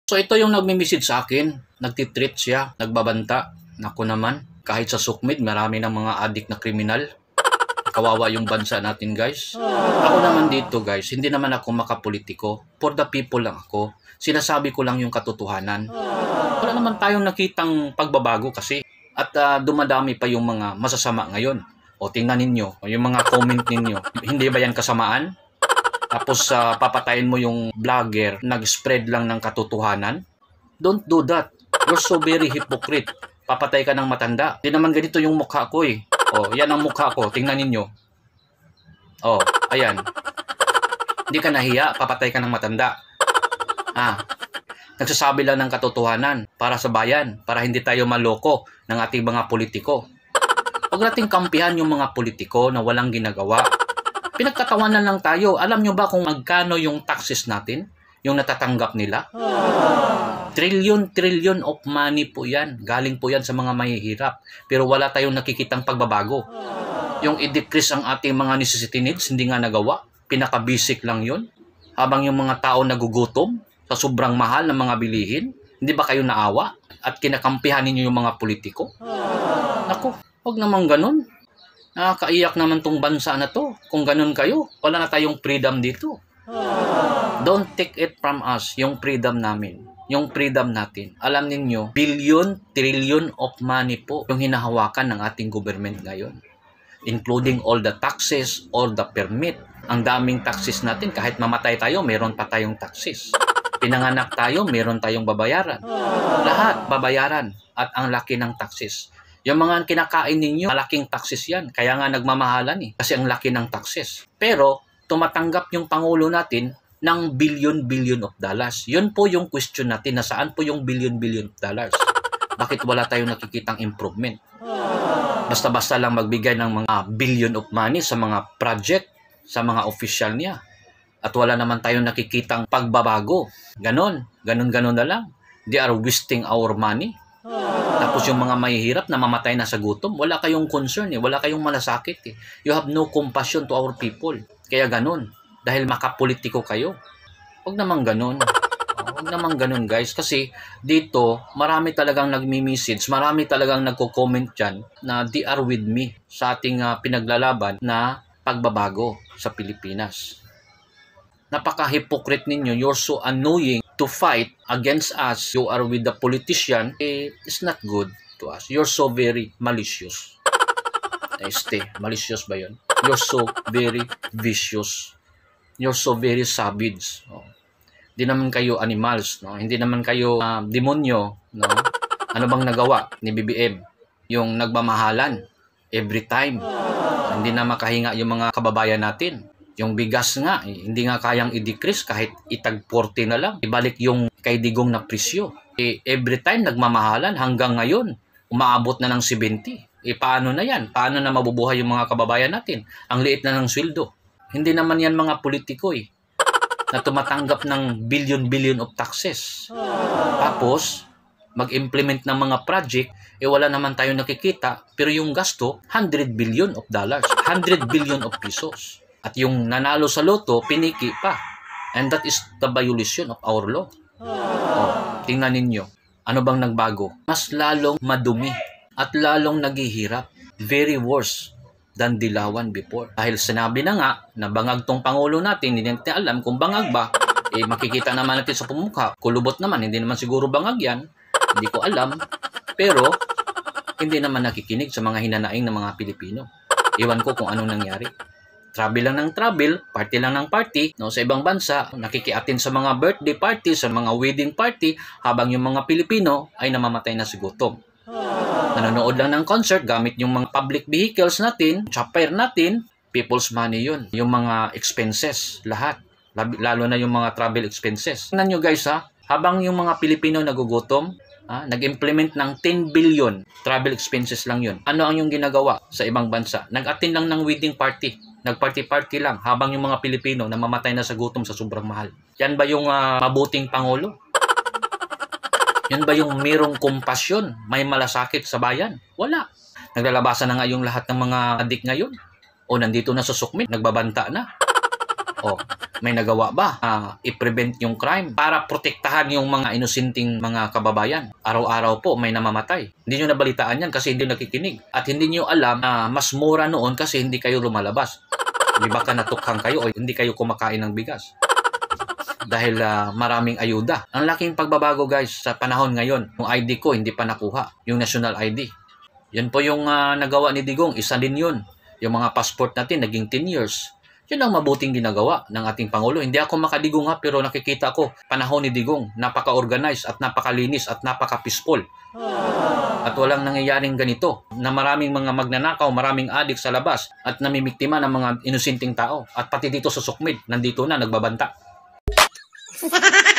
So ito yung nagme-message sa akin, nagtitreat siya, nagbabanta. Naku naman, kahit sa sukmid, marami ng mga adik na kriminal. Kawawa yung bansa natin, guys. Ako naman dito, guys, hindi naman ako makapolitiko. For the people lang ako. Sinasabi ko lang yung katotohanan. Wala naman tayong nakitang pagbabago kasi. At dumadami pa yung mga masasama ngayon. O tingnan ninyo, yung mga comment ninyo. Hindi ba yan kasamaan? Tapos papatayin mo yung vlogger, nag-spread lang ng katotohanan. Don't do that. You're so very hypocrite. Papatay ka ng matanda. Hindi naman ganito yung mukha ko eh. Oh, yan ang mukha ko. Tingnan ninyo. Oh, ayan. Hindi ka nahiya, papatay ka ng matanda. Nagsasabi lang ng katotohanan para sa bayan, para hindi tayo maloko ng ating mga politiko. Huwag nating kampihan yung mga politiko na walang ginagawa. Pinagtatawanan lang tayo. Alam nyo ba kung magkano yung taxes natin? Yung natatanggap nila? Trillion of money po yan. Galing po yan sa mga mahihirap. Pero wala tayong nakikitang pagbabago. Yung i-decrease ang ating mga necessity needs, hindi nga nagawa. Pinaka-basic lang yun. Habang yung mga tao nagugutom sa sobrang mahal ng mga bilihin, hindi ba kayo naawa? At kinakampihan ninyo yung mga politiko? Naku, huwag naman ganun. Nakakaiyak naman tong bansa na to. Kung ganun kayo, wala na tayong freedom dito. Don't take it from us, yung freedom namin. Yung freedom natin. Alam ninyo, billion, trillion of money po yung hinahawakan ng ating government ngayon. Including all the taxes, all the permit. Ang daming taxes natin. Kahit mamatay tayo, meron pa tayong taxes. Pinanganak tayo, meron tayong babayaran. Lahat babayaran. At ang laki ng taxes. Yung mga kinakain ninyo, malaking taxes yan. Kaya nga nagmamahalan eh. Kasi ang laki ng taxes. Pero, tumatanggap yung Pangulo natin ng billion of dollars. Yun po yung question natin, na saan po yung billion of dollars. Bakit wala tayong nakikitang improvement? Basta-basta lang magbigay ng mga billion of money sa mga project, sa mga official niya. At wala naman tayong nakikitang pagbabago. Ganon na lang. They are wasting our money. Tapos yung mga mahihirap na mamatay na sa gutom, wala kayong concern eh, wala kayong malasakit eh. You have no compassion to our people. Kaya ganun, dahil makapolitiko kayo. Huwag naman ganun. Huwag naman ganun guys, kasi dito marami talagang nagmi-message, marami talagang nagko-comment dyan na they are with me sa ating pinaglalaban na pagbabago sa Pilipinas. Napaka-hypocrite ninyo, you're so annoying to fight against us. You are with the politician, it's not good to us. You're so very malicious. Malicious ba yun? You're so very vicious. You're so very savage. Hindi naman kayo animals, no? Hindi naman kayo demonyo, no? Ano bang nagawa ni BBM? Yung nagmamahalan every time. Hindi na makahinga yung mga kababayan natin. Yung bigas nga, hindi nga kayang i-decrease kahit itag 40 na lang. Ibalik yung kay Digong na presyo. Every time nagmamahalan hanggang ngayon, umaabot na ng 70. Paano na yan? Paano na mabubuhay yung mga kababayan natin? Ang liit na ng sweldo. Hindi naman yan mga politiko na tumatanggap ng billion of taxes. Tapos, mag-implement ng mga project, wala naman tayo nakikita, pero yung gasto, 100 billion of dollars, 100 billion of pesos. At yung nanalo sa loto, piniki pa. And that is the violation of our law. Tingnan ninyo. Ano bang nagbago? Mas lalong madumi at lalong naghihirap. Very worse than dilawan before. Dahil sinabi na nga na bangag tong Pangulo natin, hindi natin alam kung bangag ba. Makikita naman natin sa pumukha. Kulubot naman, hindi naman siguro bangag yan. Hindi ko alam. Pero, hindi naman nakikinig sa mga hinanaing ng mga Pilipino. Iwan ko kung anong nangyari. Travel lang ng travel, party lang ng party, no, sa ibang bansa, nakikiatin sa mga birthday party, sa mga wedding party, habang yung mga Pilipino ay namamatay na sa gutom. Nanonood lang ng concert gamit yung mga public vehicles natin, chopper natin, people's money yun. Yung mga expenses, lahat. Lalo na yung mga travel expenses. Tingnan nyo guys habang yung mga Pilipino nagugutom, nag-implement ng 10 billion travel expenses lang yun. Ano ang yung ginagawa sa ibang bansa? Nag-attend lang ng wedding party. Nag-party-party lang habang yung mga Pilipino namamatay na sa gutom sa sobrang mahal. Yan ba yung mabuting Pangulo? Yan ba yung mayroong kompasyon? May malasakit sa bayan? Wala. Naglalabasan na nga yung lahat ng mga adik ngayon. O nandito na sa sukmit, nagbabanta na. O, may nagawa ba i-prevent yung crime para protektahan yung mga inosenteng mga kababayan? Araw-araw po may namamatay. Hindi nyo nabalitaan yan kasi hindi nakikinig. At hindi nyo alam na mas mura noon kasi hindi kayo lumalabas. Di ba ka natukhang kayo o hindi kayo kumakain ng bigas? Dahil maraming ayuda. Ang laking pagbabago guys sa panahon ngayon. Yung ID ko hindi pa nakuha. Yung national ID. Yun po yung nagawa ni Digong. Isa din yun. Yung mga passport natin naging 10 years. Yun ang mabuting ginagawa ng ating Pangulo. Hindi ako makadigong pero nakikita ko panahon ni Digong. Napaka-organized at napakalinis at napaka-peaceful. At walang nangyayaring ganito na maraming mga magnanakaw, maraming adik sa labas at namimiktima ng mga inosenteng tao. At pati dito sa Sukmid, nandito na, nagbabanta.